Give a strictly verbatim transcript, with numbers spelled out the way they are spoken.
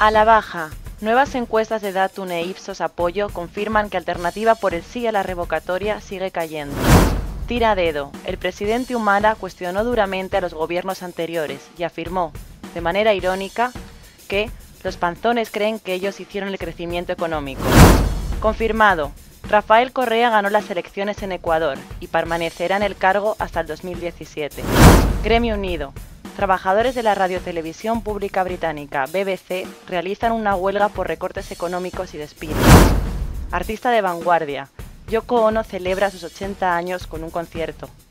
A la baja. Nuevas encuestas de Datum e Ipsos Apoyo confirman que Alternativa por el sí a la revocatoria sigue cayendo. Tira a dedo. El presidente Humala cuestionó duramente a los gobiernos anteriores y afirmó, de manera irónica, que los panzones creen que ellos hicieron el crecimiento económico. Confirmado. Rafael Correa ganó las elecciones en Ecuador y permanecerá en el cargo hasta el dos mil diecisiete. Gremio Unido. Trabajadores de la radiotelevisión pública británica B B C realizan una huelga por recortes económicos y despidos. Artista de vanguardia. Yoko Ono celebra sus ochenta años con un concierto.